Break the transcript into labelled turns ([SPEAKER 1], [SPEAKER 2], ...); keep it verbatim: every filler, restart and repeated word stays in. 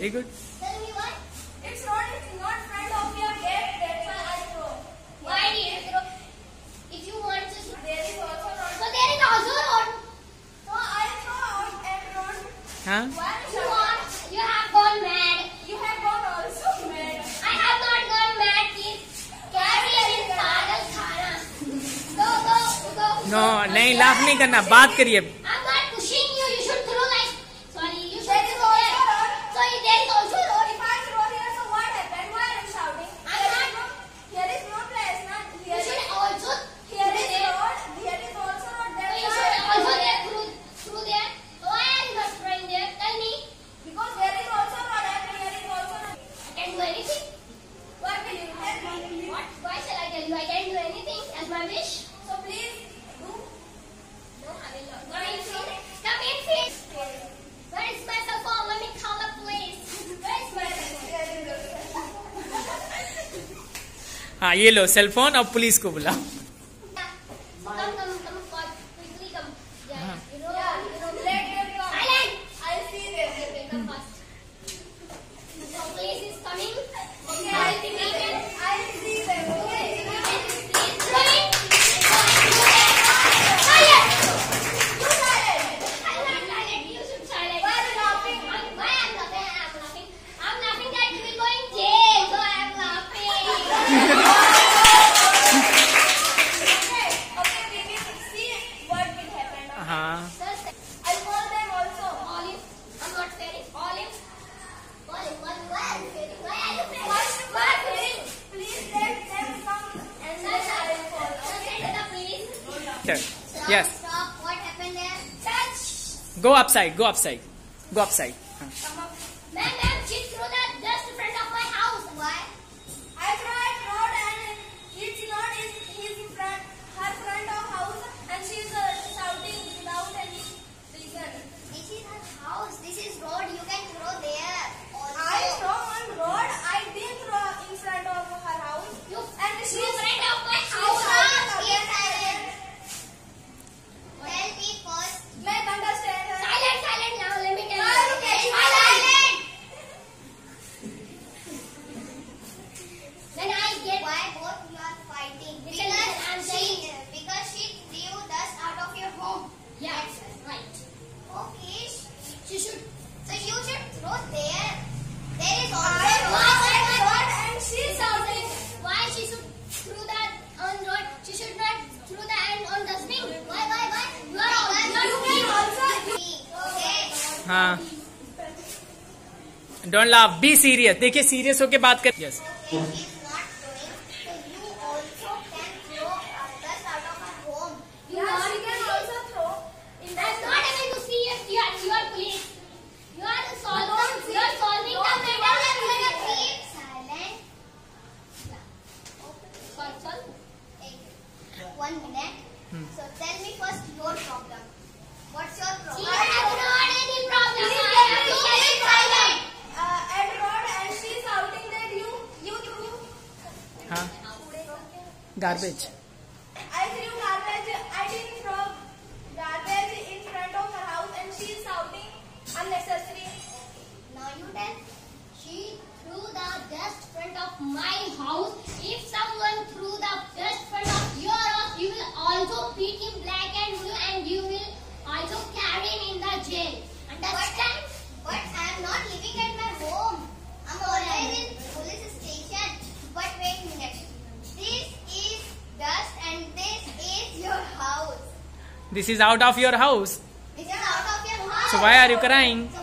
[SPEAKER 1] Very good.
[SPEAKER 2] Tell me why? It's not, it's not front of your gate, that's why I throw. Why do you throw? If you want to, there is also road. So there is also road. So I throw out and road.
[SPEAKER 1] Huh?
[SPEAKER 2] Why you want? You have gone mad. You have gone also mad. I have not gone mad, please. Carry in pagal khana. Go, go, go.
[SPEAKER 1] No, नहीं laugh नहीं करना, बात करिए.
[SPEAKER 2] I'm not pushing you. You should throw like. Sorry, you should throw there. So there is also road. If I throw here, so what happened? Why are you shouting? I'm not. Here is no place, not here. You should also. Here is road. Here is also road. There you should also there through through there. Why are you not throwing there? Tell me. Because there is also road and here is also road. I can do anything. What will you tell me? What? Why shall I tell you? I can do anything as my wish. So please do. No, I will not. Come in, please. Come in, please. Where is my cell phone? Let me call the police. Where is my cell phone?
[SPEAKER 1] हाँ ये लो cell phone और police को बुलाओ.
[SPEAKER 2] Come, come, come, come, quickly come. Yeah, you know, yeah, you know, let them come. Silent! I'll see them. Okay, come fast. So police is coming. Okay, I'll see them. I'll see them. Okay, please. Coming. Silent! You silent! Silent, silent. You should silent. Why are you laughing? I'm, why I'm laughing? I'm laughing. I'm laughing that you will go in jail. So I'm laughing. Okay, okay, we will see what will happen. Okay?
[SPEAKER 1] हाँ.
[SPEAKER 2] I'll call them also. Olive. I'm not failing. Olive. Olive, what? Why are you failing? Why are you failing? What? What? Please, please let them come and then I will call. Okay, to the police.
[SPEAKER 1] Sure.
[SPEAKER 2] Stop,
[SPEAKER 1] Yes.
[SPEAKER 2] stop. What happened there? Touch.
[SPEAKER 1] Go upside. Go upside. Go upside. हाँ.
[SPEAKER 2] Come up. Ma'am, ma'am, she threw that just in front of my house. Why? I tried road and it's not in his front, her front of house, and she's uh, shouting without any reason. This is her house. This is road. You can throw there. Also. I throw on road. I didn't throw in front of her house. You and she's in front of my house. Yes, silent. Tell me first. Make understand. Silent, silent. Now let me tell you. Silent. When I get why both you are fighting? Because I'm saying because she threw dust out of your home. Yes, right. Okay, she should. So you should throw there. There is also road and she's shouting. Why she should throw that on road? She should not throw that on dustbin. Why? Why? Why? You are all. You can also. Okay.
[SPEAKER 1] हाँ. Don't laugh. Be serious. देखिए serious होके बात कर. Yes.
[SPEAKER 2] Okay, she's not throwing. So you also can throw uh, dust out of her home. You yeah, she can also throw. In I'm not able to see if you are, you are police. You are solving. You are solving the matter. Keep silent. Yeah. Solve, solve. One minute.
[SPEAKER 1] Hmm.
[SPEAKER 2] So tell me first your problem. What's your problem?
[SPEAKER 3] She has not any problem.
[SPEAKER 2] Please
[SPEAKER 3] I
[SPEAKER 2] let
[SPEAKER 3] have
[SPEAKER 2] me
[SPEAKER 3] to
[SPEAKER 2] keep
[SPEAKER 3] keep
[SPEAKER 2] silent. Uh, at road and she's shouting that you you threw.
[SPEAKER 1] हाँ. Garbage.
[SPEAKER 2] I threw garbage. I didn't throw garbage in front of her house and she's shouting unnecessary.
[SPEAKER 3] Now you tell. She threw the dust front of my house. If someone threw the dust front of your house, you will also beat him black and blue, and you will also carry him in the jail. Understand?
[SPEAKER 2] But I am not living at my home. I'm always in police station. But wait a minute. This is dust and this is your house.
[SPEAKER 1] This is out of your house.
[SPEAKER 2] This is out of your house.
[SPEAKER 1] So why are you crying?
[SPEAKER 2] So